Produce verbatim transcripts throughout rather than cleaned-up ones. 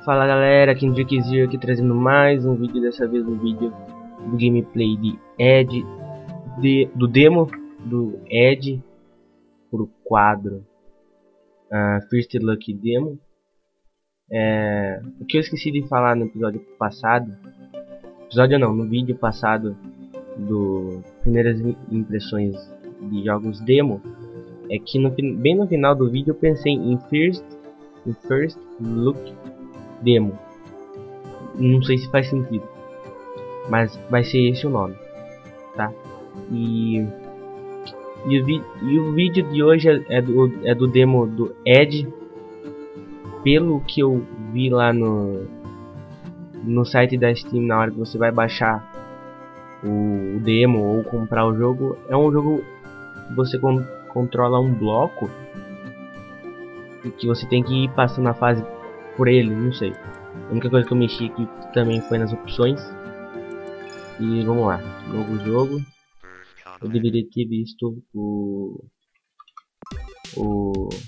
Fala galera, aqui no Drake aqui trazendo mais um vídeo, dessa vez um vídeo do gameplay de Ed, de, do demo do Ed pro quadro uh, First Luck Demo. É, o que eu esqueci de falar no episódio passado, episódio não, no vídeo passado do primeiras impressões de jogos demo, é que no, bem no final do vídeo eu pensei em First, em First Look Demo. Não sei se faz sentido, mas vai ser esse o nome, tá? E, e, o, vi, e o vídeo de hoje é, é, do, é do demo do Ed. Pelo que eu vi lá no, no site da Steam, na hora que você vai baixar o, o demo ou comprar o jogo, é um jogo que você con controla um bloco e que você tem que ir passando a fase por ele, não sei. A única coisa que eu mexi aqui também foi nas opções. E vamos lá, novo jogo. Eu deveria ter visto o, o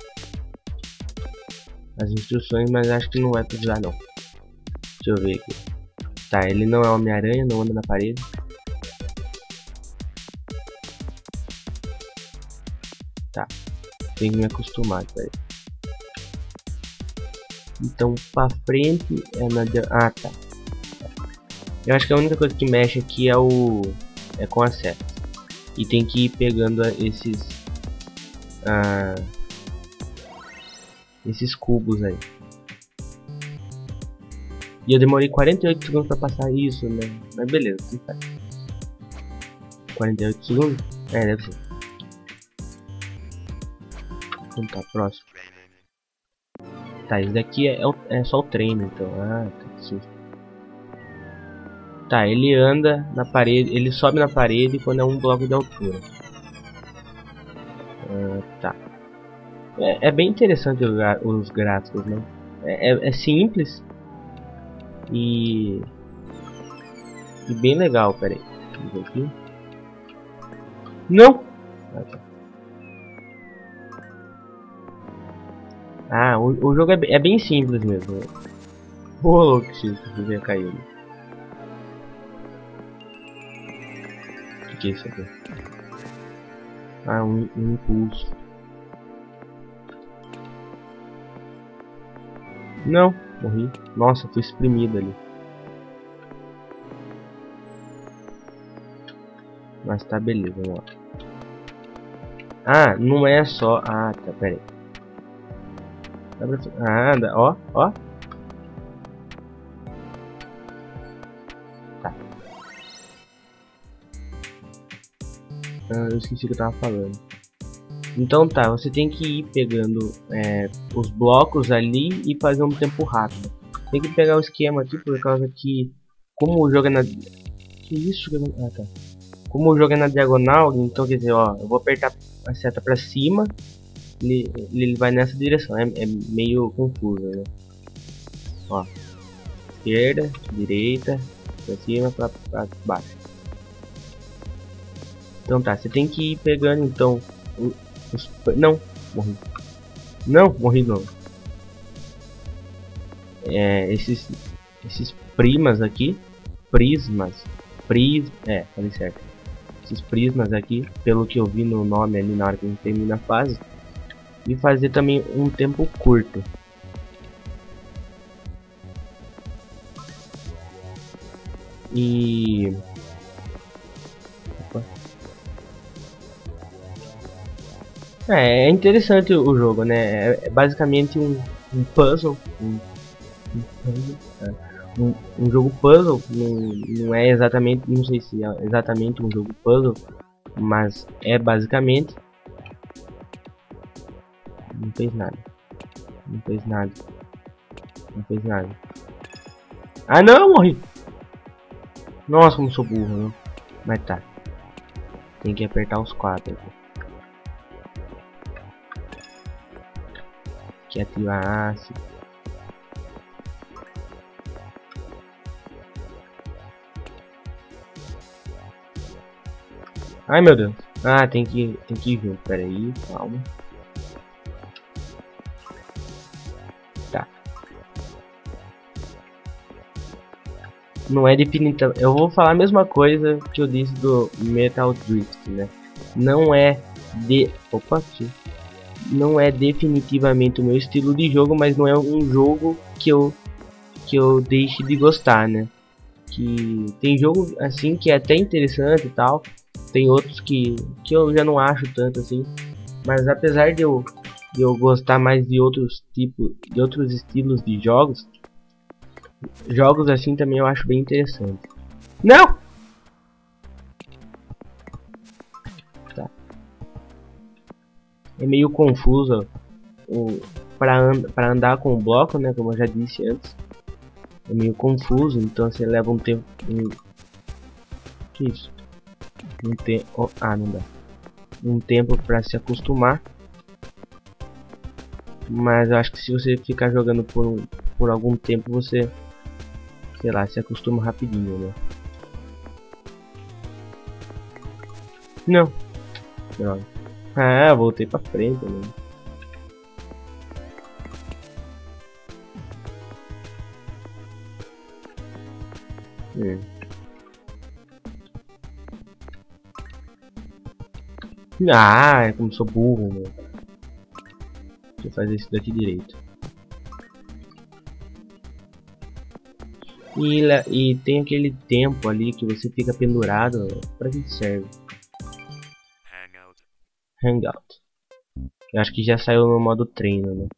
as instruções, mas acho que não vai precisar não. Deixa eu ver aqui. Tá, ele não é Homem-Aranha, não anda na parede. Tá, tem que me acostumar, peraí. Então, pra frente é na... Ah, tá. Eu acho que a única coisa que mexe aqui é o... é com a seta. E tem que ir pegando esses... Ah, esses cubos aí. E eu demorei quarenta e oito segundos pra passar isso, né? Mas beleza, tudo faz. quarenta e oito segundos? É, deve ser. Então tá, próximo. Tá, esse daqui é, é só o treino, então. Ah, tá, susto. Tá, ele anda na parede, ele sobe na parede quando é um bloco de altura. Ah, tá. É, é bem interessante os, os gráficos, né? É, é, é simples e, e bem legal. Pera aí, deixa eu ver aqui. Não! Ah, tá. Ah, o, o jogo é, é bem simples mesmo. Ô, oh, louco, que eu ia cair ali. O que, que é isso aqui? Ah, um, um impulso. Não, morri. Nossa, fui exprimido ali. Mas tá, beleza, vamos lá. Ah, não é só... Ah, tá, pera aí. Ah, dá, ó, ó. Tá. Ah, eu esqueci o que eu tava falando. Então tá, você tem que ir pegando é, os blocos ali e fazer um tempo rápido. Tem que pegar o esquema aqui por causa que, como o jogo é na... Que isso? Ah, tá. Como o jogo é na diagonal, então quer dizer, ó, eu vou apertar a seta pra cima. Ele, ele vai nessa direção, é, é meio confuso, né? Ó, esquerda, direita, pra cima, pra, pra baixo. Então tá, você tem que ir pegando então os, não, morri. Não, morri não. É, esses esses primas aqui, prismas, pris, é, falei certo. Esses prismas aqui, pelo que eu vi no nome ali na hora que a gente termina a fase. E fazer também um tempo curto. E... Opa. É, é interessante o jogo, né? É basicamente um, um puzzle. Um, um, puzzle é. um, um jogo puzzle. Não, não é exatamente... Não sei se é exatamente um jogo puzzle. Mas é basicamente... Não fez nada. Não fez nada. Não fez nada. Ah não, morri! Nossa, como sou burro, né? Mas tá. Tem que apertar os quatro aqui. Aqui ativar a haste. Ai meu Deus. Ah, tem que, tem que ir junto. Pera aí, calma. Tá. não é definitiva. Eu vou falar a mesma coisa que eu disse do Metal Drift, né? Não é de, opa, aqui. Não é definitivamente o meu estilo de jogo, mas não é um jogo que eu que eu deixe de gostar, né? Que tem jogo assim que é até interessante e tal, tem outros que que eu já não acho tanto assim, mas apesar de eu de eu gostar mais de outros tipos, de outros estilos de jogos, jogos assim também eu acho bem interessante. Não! Tá. É meio confuso o para and, para andar com o bloco, né, como eu já disse antes. É meio confuso, então você leva um tempo. Um... Que isso? Um tempo. Oh, ah, não dá. Um tempo para se acostumar. Mas eu acho que se você ficar jogando por, um, por algum tempo, você, sei lá, se acostuma rapidinho, né? Não. Não. Ah, voltei pra frente, né? Hum. Ah, é como sou burro, né? Deixa eu fazer isso daqui direito. E, e tem aquele tempo ali que você fica pendurado. Pra que serve? Hangout. Hangout. Eu acho que já saiu no modo treino, né?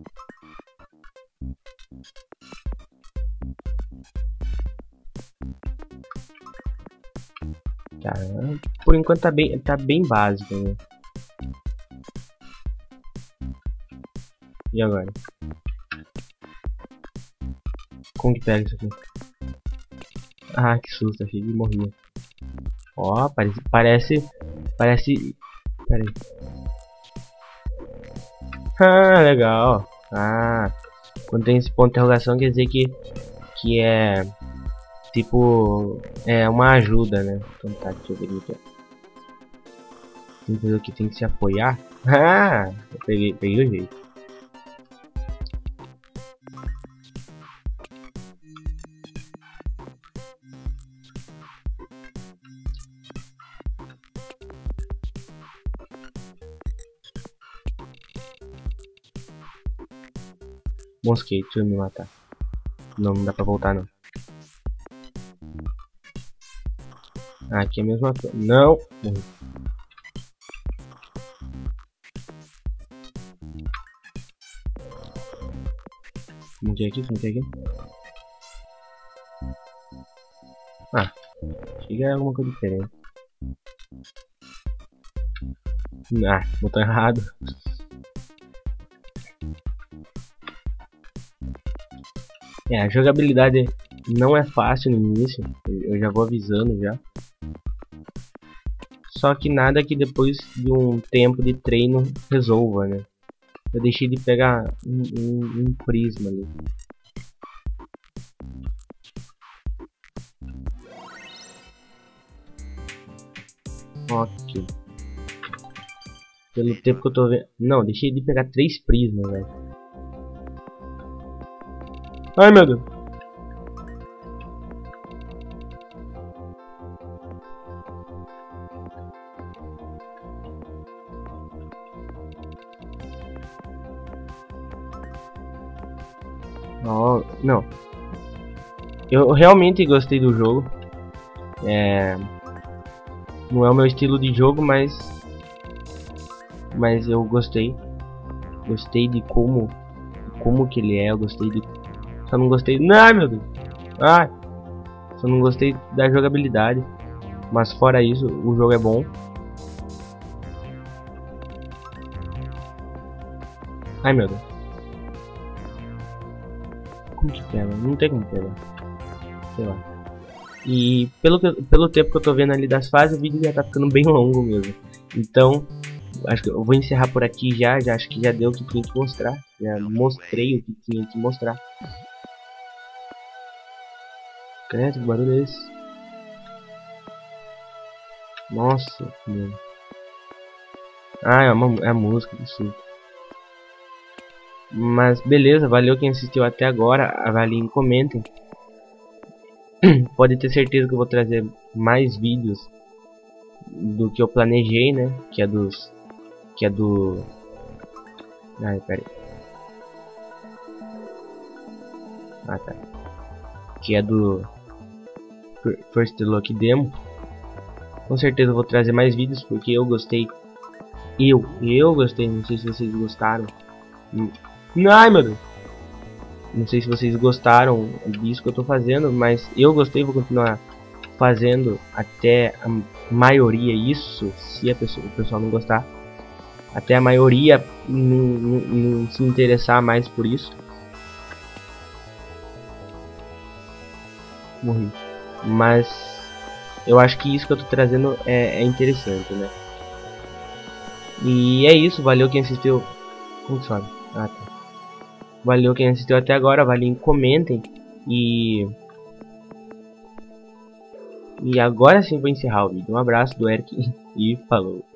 Tá, por enquanto tá bem, tá bem básico, né? E agora? Como que pega isso aqui? Ah, que susto, achei que morria. Ó, parece, parece, parece, pera aí. Ah, legal. Ah, quando tem esse ponto de interrogação quer dizer que, que é, tipo, é uma ajuda, né? Então tá, deixa eu ver aqui. Tem coisa que tem que se apoiar. Ah, eu peguei, peguei o jeito. Mosquei, deixa eu me matar. Não, não dá pra voltar não. Ah, aqui é a mesma coisa. Não! Morri. Como que é aqui? Como que é aqui? Ah, chega é alguma coisa diferente. Ah, botão errado. É, a jogabilidade não é fácil no início, eu já vou avisando já. Só que nada que depois de um tempo de treino resolva, né? Eu deixei de pegar um, um, um prisma ali. Ok. Pelo tempo que eu tô vendo... Não, deixei de pegar três prismas, velho. Ai, meu Deus. Oh, não. Eu realmente gostei do jogo. É... Não é o meu estilo de jogo, mas... Mas eu gostei. Gostei de como... Como que ele é, eu gostei de... Só não gostei... Ai, meu Deus! Ai! Só não gostei da jogabilidade. Mas fora isso, o jogo é bom. Ai, meu Deus. Como que pega? Não tem como pegar. Sei lá. E pelo, que, pelo tempo que eu tô vendo ali das fases, o vídeo já tá ficando bem longo mesmo. Então, acho que eu vou encerrar por aqui já. Já acho que já deu o que tinha que mostrar. Já mostrei o que tinha que mostrar. Credo, que barulho é esse? Nossa, meu. Ah, é, uma, é a música do surto. Mas beleza, valeu quem assistiu até agora. Avaliem e comentem. pode ter certeza que eu vou trazer mais vídeos do que eu planejei, né? Que é dos... Que é do... Ai, peraí. Ah, tá. Que é do... First Look Demo. Com certeza eu vou trazer mais vídeos, porque eu gostei. Eu, eu gostei, não sei se vocês gostaram. Ai, meu Deus. Não sei se vocês gostaram disso que eu tô fazendo, mas eu gostei, vou continuar fazendo até a maioria isso, se a pessoa, o pessoal não gostar. Até a maioria não, não, não se interessar mais por isso. Morri. Mas eu acho que isso que eu tô trazendo é, é interessante, né? E é isso, valeu quem assistiu. Como que sobe? Ah, tá. Valeu quem assistiu até agora, valeu, comentem. E... E agora sim vou encerrar o vídeo. Um abraço do Eric e falou.